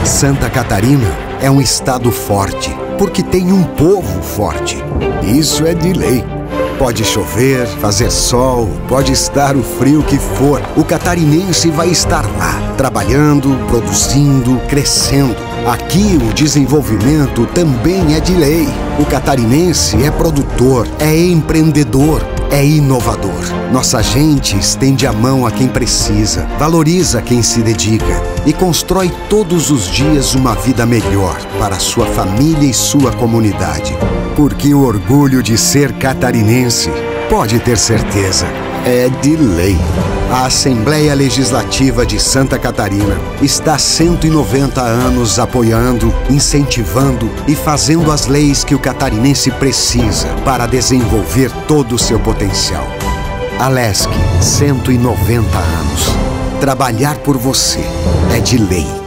Santa Catarina é um estado forte, porque tem um povo forte. Isso é de lei. Pode chover, fazer sol, pode estar o frio que for. O catarinense vai estar lá, trabalhando, produzindo, crescendo. Aqui o desenvolvimento também é de lei. O catarinense é produtor, é empreendedor, é inovador. Nossa gente estende a mão a quem precisa, valoriza quem se dedica e constrói todos os dias uma vida melhor para sua família e sua comunidade. Porque o orgulho de ser catarinense, pode ter certeza, é de lei. A Assembleia Legislativa de Santa Catarina está há 190 anos apoiando, incentivando e fazendo as leis que o catarinense precisa para desenvolver todo o seu potencial. Alesc, 190 anos. Trabalhar por você é de lei.